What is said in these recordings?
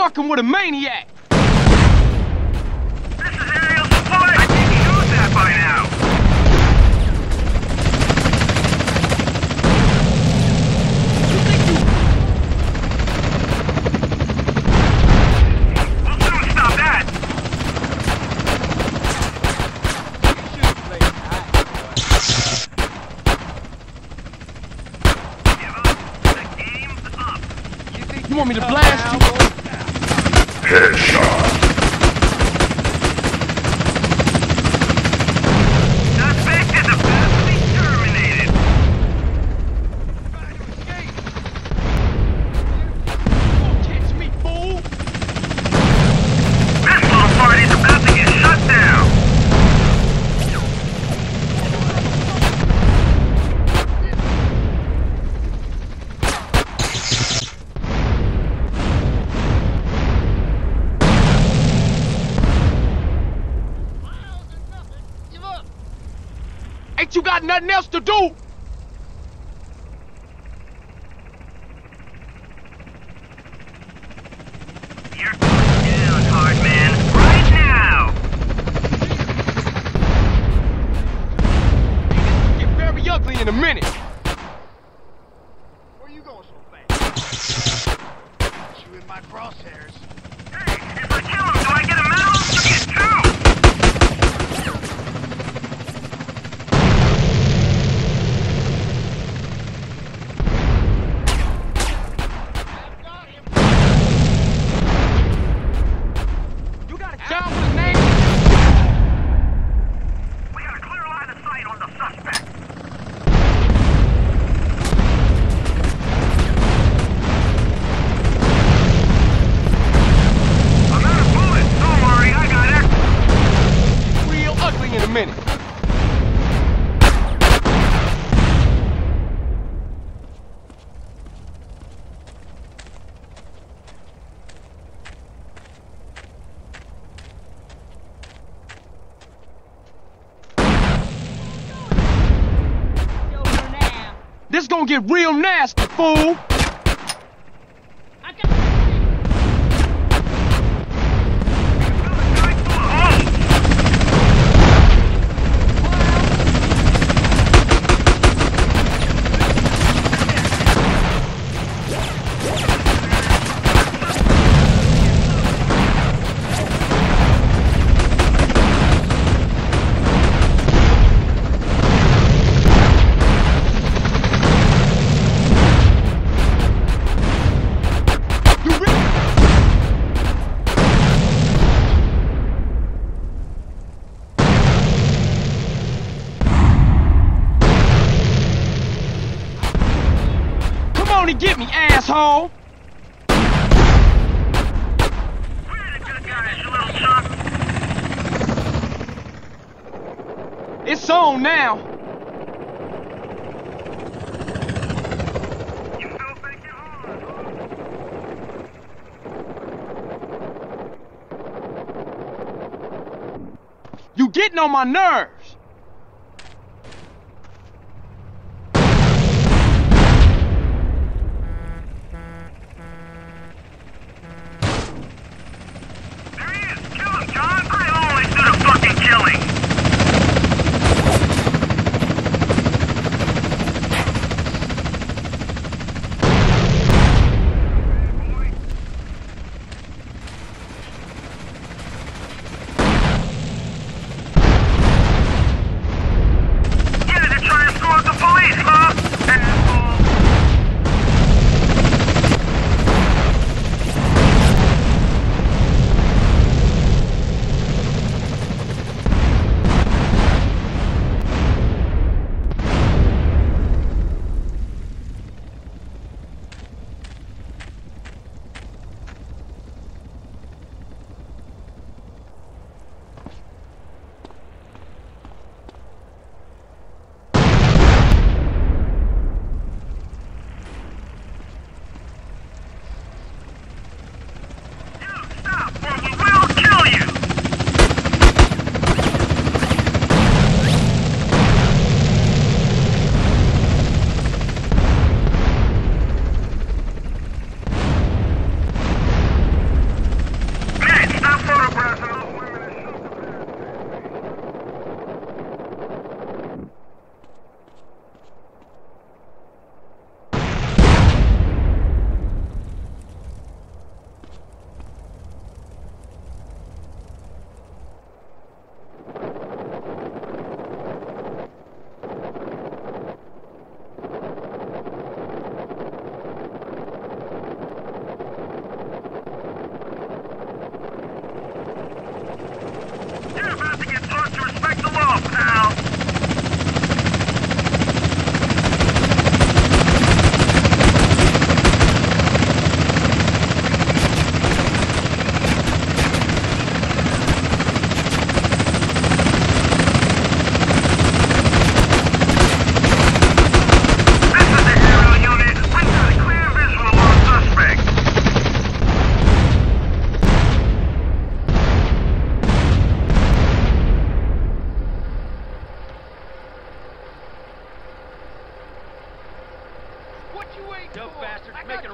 working with a maniac! This is aerial support! I think you know that by now! We'll soon stop that! The game's up! You want me to blast you? Headshot. Suspect is about to be terminated! Don't catch me, fool! This little party's about to get shut down! Ain't you got nothing else to do? You're going down, hard man. Right now! Get very ugly in a minute. Where you going so fast? You in my crosshairs. Hey, if I kill him, do I get a medal? You get two! You got a job with a name? We got a clear line of sight on the suspect. I'm out of bullets. Don't worry, I got it. Real ugly in a minute. This gonna get real nasty, fool! Get me, asshole! We're the good guys, you little chump. It's on now. You still think you're on? You getting on my nerves. There he is. Kill him, John. I always do the fucking killing.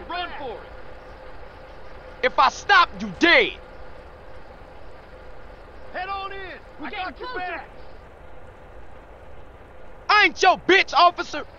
run for it. If I stop, you dead. Head on in. I got your back. I ain't your bitch, officer.